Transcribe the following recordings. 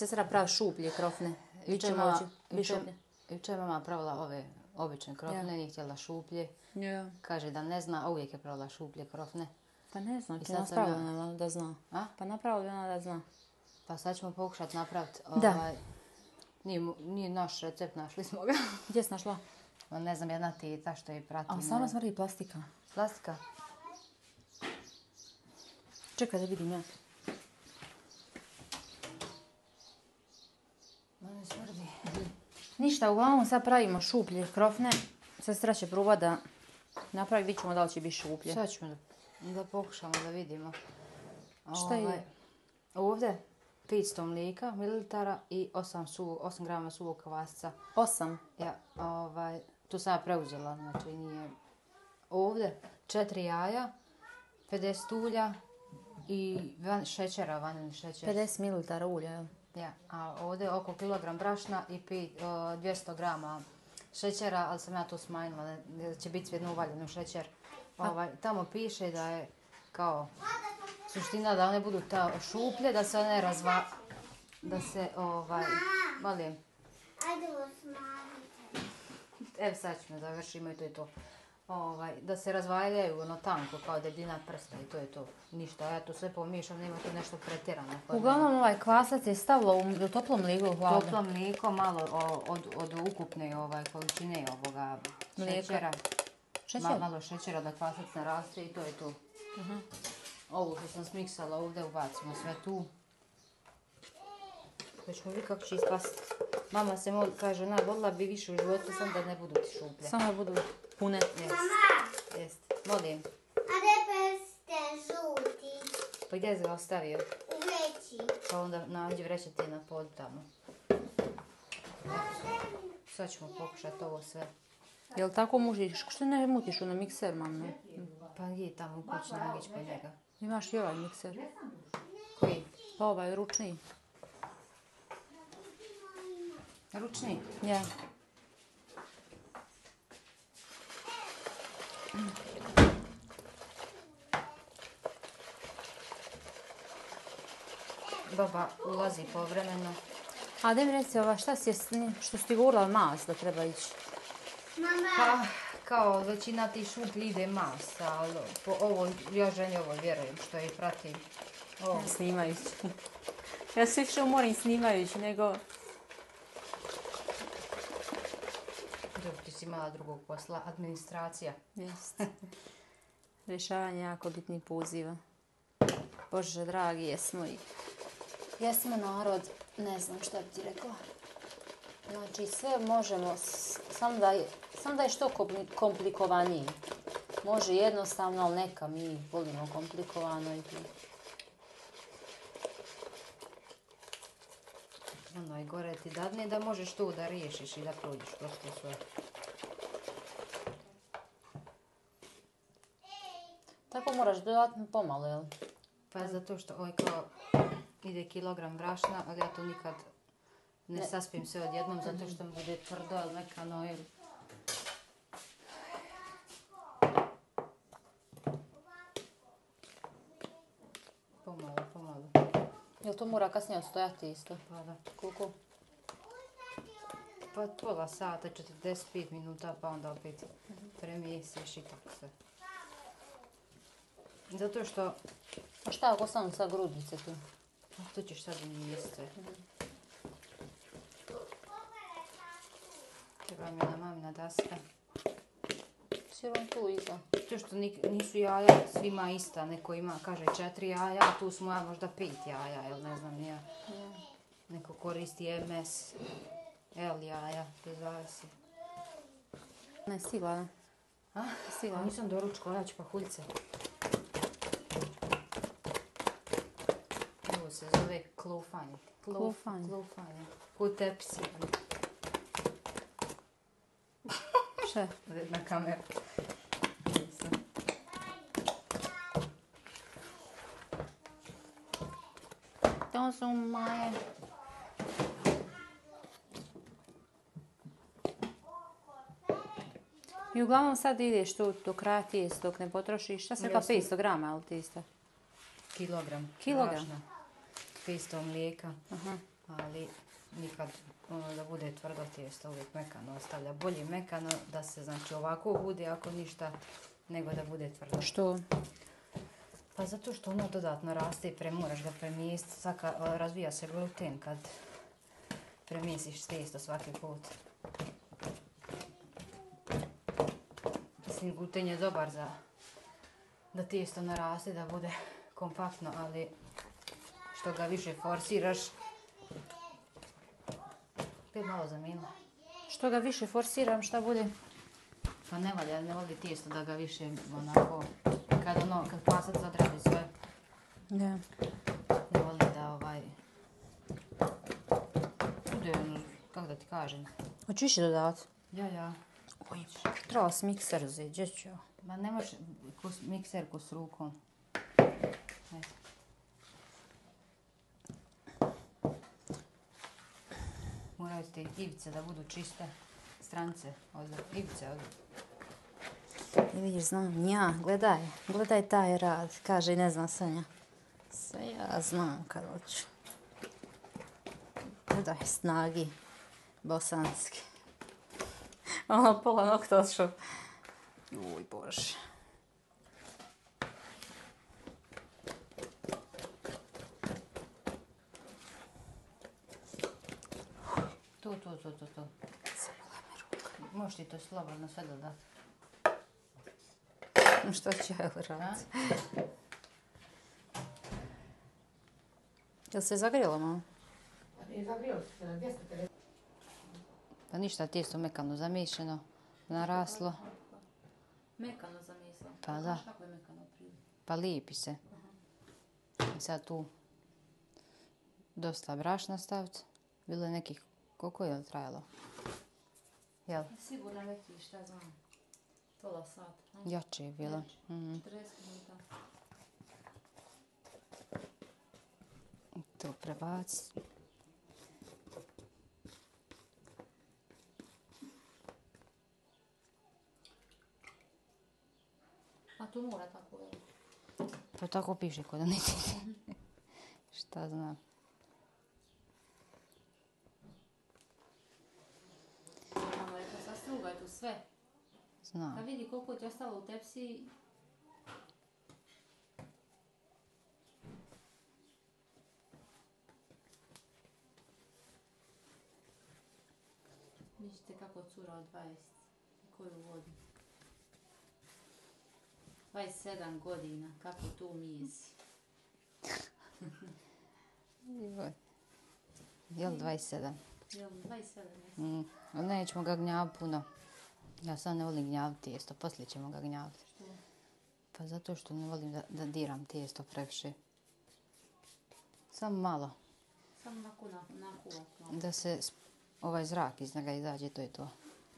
sestra pravi šuplje krofne. Jučer mama pravila ove obične krofne, nije htjela šuplje. Kaže da ne zna, a uvijek je pravila šuplje krofne. Pa ne znam, ti napravila da zna. Pa napravila ona da zna. Pa sad ćemo pokušati napraviti. Nije naš recept, našli smo ga. Gdje si našla? Ne znam, jedna teta što je prati. A sama smrdi plastika. Plastika? Čekaj da vidim ja. Ne smrdi. Ništa, uglavnom sad pravimo šuplje krofne. Sestra će probati da napravi, vidit ćemo da li će biti šuplje. Sad ćemo da pokušamo da vidimo. Šta je? Ovdje 500 mlijeka, mililitara i 8 grama suvog kvasca. 8? Ja, tu sam ja preuzela, znači nije... Ovdje 4 jaja, 50 ulja i šećera, vanilni šećer. 50 mililitara ulja, jel? Ja, a ovdje oko kilogram brašna i 200 grama šećera, ali sam ja to smanjila, da će biti svejedno uvaljeno u šećer. Tamo piše da je kao suština da one budu šuplje, da se one da se malim. Ajde smanjite. Evo sad ćemo završimo i to je to. Da se razvaljaju ono tanko kao debljina prsta i to je to. Ništa, ja to sve pomiješam, nema tu nešto pretjerano. Uglavnom ovaj kvasac je stavila u toplo mlijeko hladno. Toplo mlijeko, malo od ukupne količine ovoga šećera. Malo šećera da kvasac naraste i to je to. Ovo što sam smiksala ovdje ubacimo sve tu. Da ćemo vidjeti kako će ispasti. Mama se kaže, volila bi više u životu, sam da ne budu ti šuplje. Samo budu pune. Mama! Jest. Molim. A gdje prsten žuti? Pa gdje si ga ostavio? U vreći. Pa onda nađi vreće ti na podu tamo. Sad ćemo pokušati ovo sve. Jel tako mužiš? Što ne mutiš na mikser, mame? Pa gdje tamo u kući, ne mogu ići po njega. Imaš i ovaj mikser. Koji? Pa ovaj ručni. Ručni? Ja. Baba ulazi povremeno. A da mi reci, šta si, što si ti govorila mas da treba ići? Mama! Pa, kao većina ti šuplji ide mas, ali ja ženi ovo vjerujem što je pratim. Snimajući. Ja se više umorim snimajući nego... Dobro, ti si imala drugog posla, administracija. Jest. Rješavanje jako bitnih poziva. Bože dragi, jesmo narod, ne znam šta bi ti rekla. Znači sve možemo, samo da je što komplikovaniji. Može jednostavno, ali neka mi volimo komplikovano i tu. Ono je gore ti dadne da možeš to da riješiš i da prođeš kroz to sve. Tako moraš dodatno pomalo, jel? Pa zato što kao ide kilogram brašna, ali ja to nikad ne saspijem sve odjednom zato što mi bude tvrdo, ali mekano ili... Pomalo. Jel to mora kasnije odstojati isto? Pa da. Koliko? Pa pola sata, 45 minuta, pa onda opet premijesiš i tako sve. Zato što... A šta ako sam sa grudnice tu? To ćeš sad jesti sve. Treba mi na mamina daska. Sirom tu iza. To što nisu jaja svima ista, neko ima, kaže 4 jaja, a tu smo možda 5 jaja, jel ne znam ja. Neko koristi MS, L jaja, to zavisi. Ne, stigla, ne? A? Stigla. Nisam doručkala, ja ću pahuljice. Ovo se zove klofanje. Klofanje. Ko tepsi. Še? Na kameru. To su moje. I uglavnom sad ideš tu do kraja tijesta dok ne potrošiš. Šta se kao 500 grama, ali tijesta? Kilogram. Kilogram? Brašna. 500 mlijeka. Aha. ali nikad da bude tvrdo tijesto, uvijek mekano ostavlja. Bolje mekano da se znači ovako bude ako ništa, nego da bude tvrdo. Što? Pa zato što ono dodatno raste i moraš ga premijesti. Razvija se gluten kad premijesiš tijesto svaki put. Mislim, gluten je dobar za da tijesto naraste, da bude kompaktno, ali što ga više forsiraš, opet malo zamijenila. Što ga više forsiram, šta bude? Pa ne valja, ne voli tijesto da ga više onako, kad pasac odradi sve, Da. ne voli da bude, kako da ti kažem. Hoću više dodavati? Ja. Oj, trebala si mikser uzeti, gdje ću ja? Ma ne možeš mikserku s rukom. Eto. Moraju te ivice da budu čiste, strance, ivice od... I vidiš, znam, ja, gledaj taj rad, kaže i ne znam Sanja. Sve ja znam kad hoću. Gledaj, snagi, bosanski. Ono, pola nokta odšao. Uj, Bože. Tu. Možeš ti to slobodno sve dodati. Što ću ja raditi? Jel se zagrijelo malo? Zagrijelo se na 250. Pa ništa, tijesto mekano zamišljeno, naraslo. Mekano zamislila. Pa da. Kako je mekano prije? Pa lijepi se. I sad tu dosta brašna staviti. Bilo je nekih, koliko je li trajalo? Jel? Sigurno neki, šta znam. Pola sata. Jače je bilo. 40 minuta. To prebaci. A to mora tako je. Pa tako piše kod niti. Šta znam. Mama je to sastrugaj tu sve. Znam. Da vidi koliko ti je ostalo u tepsi. Vidite kako cura od 20. Koju vodu. 27 godina, kako tu misi. Jel 27? Jel 27 jesi? Nećemo ga gnjaviti puno. Ja sad ne volim gnjaviti tijesto, poslije ćemo ga gnjaviti. Što? Pa zato što ne volim da diram tijesto previše. Samo malo. Samo nakuvat. Da se ovaj zrak iz njega izađe, to je to.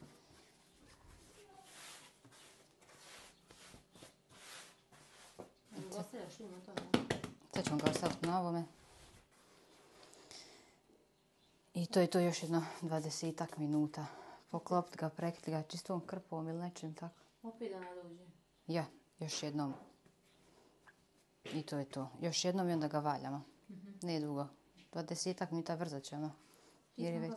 Ostavljaš tu na tome. Sad ćemo ga ostaviti na ovome. I to je to još jedno 20 minuta. Poklopiti ga, prekriti ga čistom krpom ili nečim tako. Opet da nadođe. Ja, još jednom. I to je to. Još jednom i onda ga valjamo. Ne dugo. 20 minuta vrzat će ono. Jer je već...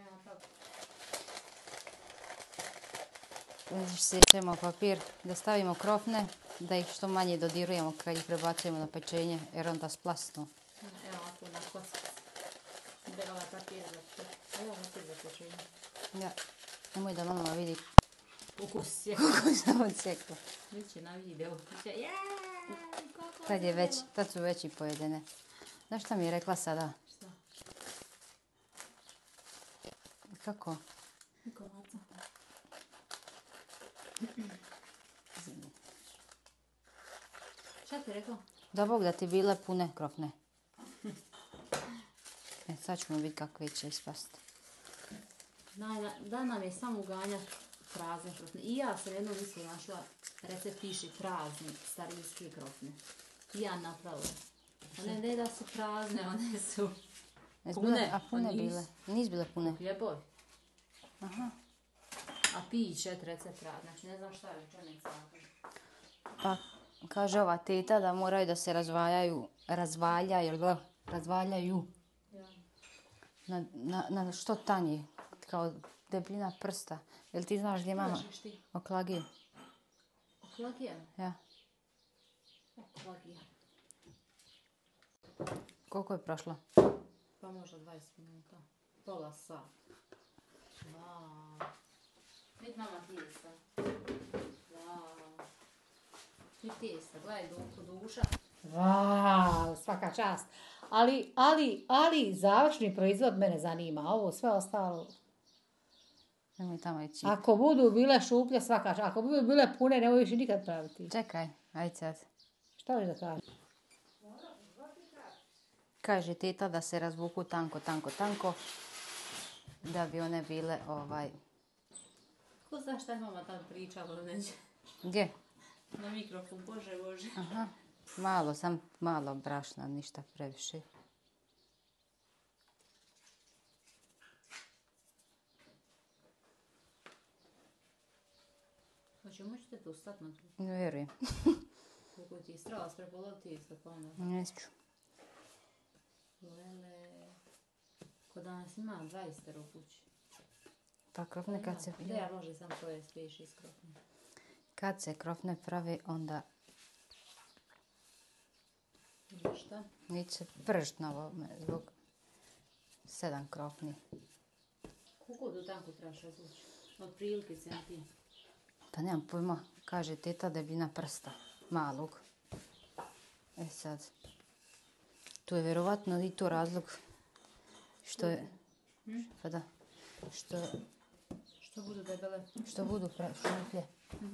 Sjećemo papir da stavimo krofne, da ih što manje dodirujemo kad ih prebacujemo na pečenje, jer onda splasnu. Evo tu na kockicu. Debala papira za pečenje. Evo papir za pečenje. Ja, nemoj da mama vidi Ukus je. kako sam odsjekla. Biće na videu. Biće, Tad su već i pojedene. Znaš šta mi je rekla sada? Šta? Kako? Nikolaca. Šta ti je rekao? Da Bog da ti bile pune krofne. Sad ćemo vidjeti kakve će ispasti. Da nam je samo uganjati prazne krofne. I ja sam jednom mislim našla recept piše prazni starinske krofne. I ja napravila. One ne da su prazne, one su pune. A pune bile? Nisu bile pune. Hljebovi. Aha. A piće recept prazni. Znači ne znam šta je rečenica. Pa kaže ova teta da moraju da se razvaljaju. na što tanji, kao debljina prsta. Jel ti znaš gdje mama? Kažeš ti? Oklagije. Oklagija? Ja. Oklagija. Koliko je prošlo? Pa možda 20 minuta. Pola sat. Wow. Vid mama tijesta. Wow. Vid tijesta, gledaj duša. Wow, svaka čast. Ali, završni proizvod mene zanima. Ovo sve ostalo. Nemoj tamo ići. Ako budu bile šuplje, svaka čast. Ako budu bile pune, nemoj više nikad praviti. Čekaj, ajde sad. Šta hoćeš da kažeš? Kaže teta da se razvuku tanko, da bi one bile Ko zna šta je mama tam pričala neđe? Gdje? Na mikrofon, bože. Aha, malo brašna, ništa previše. Hoće moćete to stati na tu? Ne vjerujem. Koliko ti je strala s prepola tijesta, pa onda. Neću. Lele. Ko danas ima 20 u kući. Pa krofne kad se... Da ja može sam to je spiješ iz krofne. Kad se krofne pravi, onda Šta? neće pržt na ovome zbog 7 krofni. Koliko do tanko trebaš razvući? Od prilike centi. Pa nemam pojma, kaže teta debljina prsta, malog. E sad, tu je vjerovatno i to razlog što je, pa da, Što budu debele? što budu šuplje.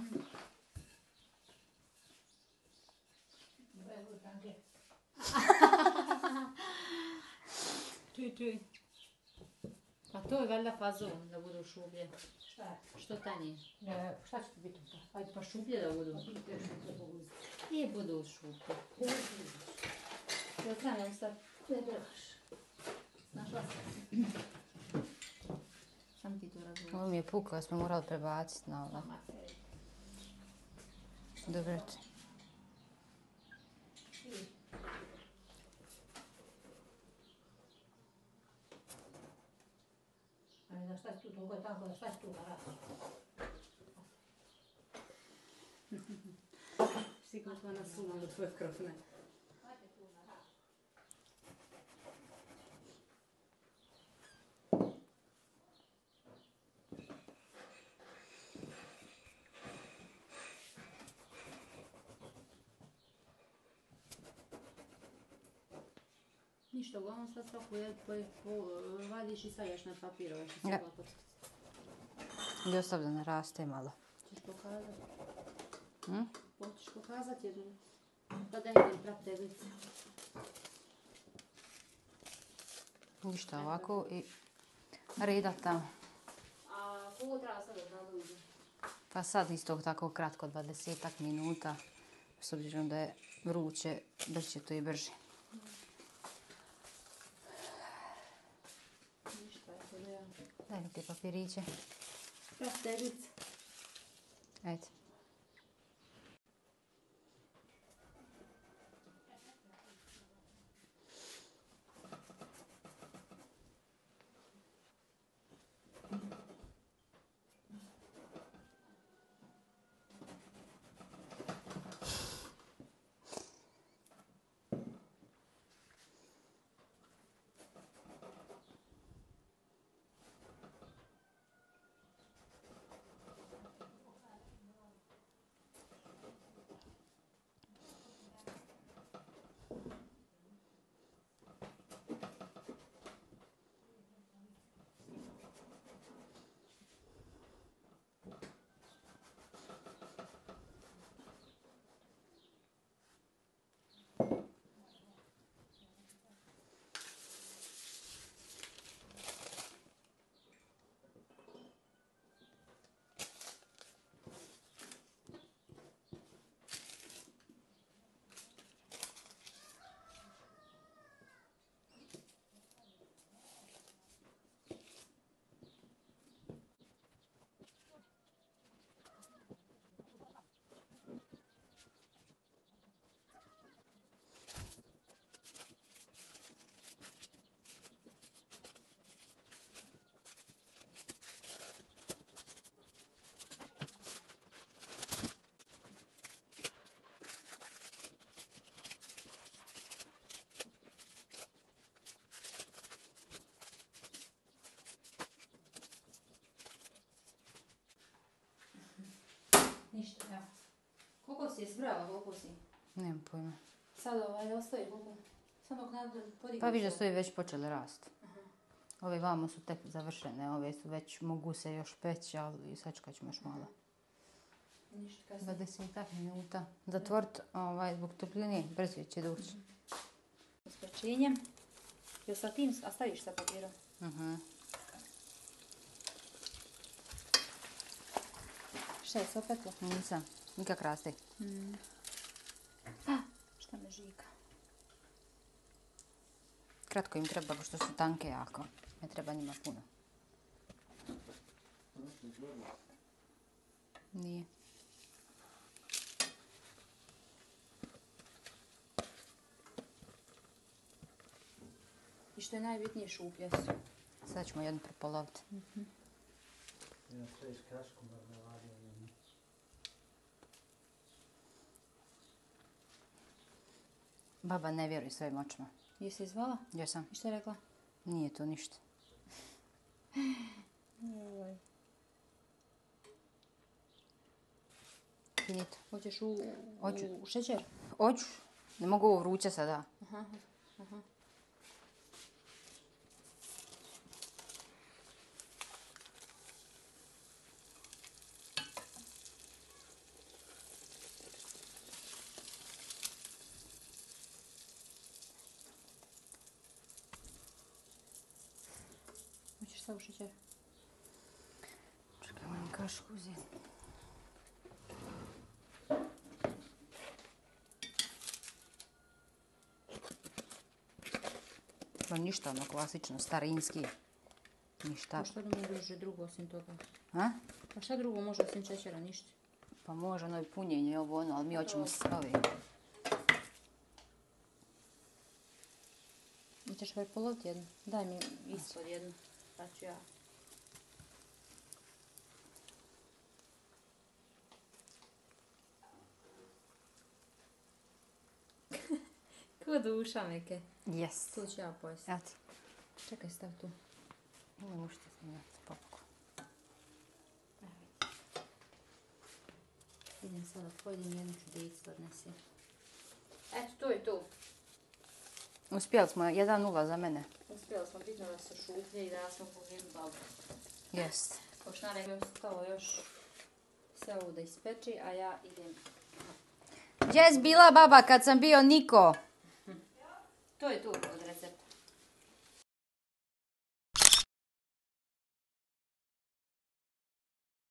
Čuj. Pa to je valjda fazon da budu šuplje. Šta je? Što tanje? Šta će ti biti? Ajde pa šuplje da budu. Nije budu šuplje. Jel trebam sad? Ne trebaš. Našla sam. Sam ti to razumiješ. Ovo mi je puklo, ja smo morali prebaciti na ovo. Dobro. Ali da šta si tu toliko tako, da šta si tu radi? Sigurno smo nasumali tvoje krofne. Ništa, uglavnom sad svaku vadiš i stavljaš na papir, ovo što se Ja. kockice. I ostav da naraste malo. Ćeš pokazati? Hm? Hoćeš pokazati jednu? Pa da idem prap teglice. Ništa ovako i redat tamo. A koliko treba sad da naduđe? Pa sad isto tako kratko, 20 minuta. S obzirom da je vruće, da će to i brže. Ništa, eto da ja. Daj mi ti papiriće. Prap teglice. Ajde. Ništa, evo. Koliko si je zbrala, koliko si? Nemam pojma. Sad ostaje koliko? Sad dok podignu. Pa viš da su i već počeli rasti. Ove vamo su tek završene, ove su već mogu se još peći, ali sačekat ćemo još malo. Ništa, kasnije. 20 minuta. Zatvort zbog topline, brzo će doći. S pečenjem. Jel sa tim, a staviš sa papirom? Šta je, se opetlo? Nisam, nikak raste. Šta me žika? Kratko im treba, pošto su tanke jako. Ne treba njima puno. Nije. I što je najbitnije, šuplje su. Sad ćemo jednu prepoloviti. Baba ne vjeruje svojim očima. Jesi zvala? Jesam. I šta je rekla? Nije to ništa. Finito. Hoćeš Hoću. u šećer? Hoću. Ne mogu ovo vruće sada. Hoćeš sad u šećer? Čekaj, moram kašku uzeti. Pa ništa, ono klasično, starinski. Ništa. Pa šta da može drugo osim toga? A? Pa šta drugo može osim šećera? Ništa. Pa može ono i punjenje, ovo ono, ali mi hoćemo s ovim. Hoćeš prepoloviti jednu? Daj mi ispod jednu. Pa ću ja. Ko duša neke. Yes. Tu ću ja pojesti. Evo ti. Čekaj, stav tu. Ne možete snimati popku. Idem sada pojedem jednu ću da isto odnesim. Eto, to je to. Uspjeli smo, 1-0 za mene. Uspjeli smo bitno da se šuplje i da smo pogledali babu. Jest. Košnara je ostalo još sve ovo da ispeči, a ja idem. Gdje je bila baba kad sam bio Niko? To je to od recepta.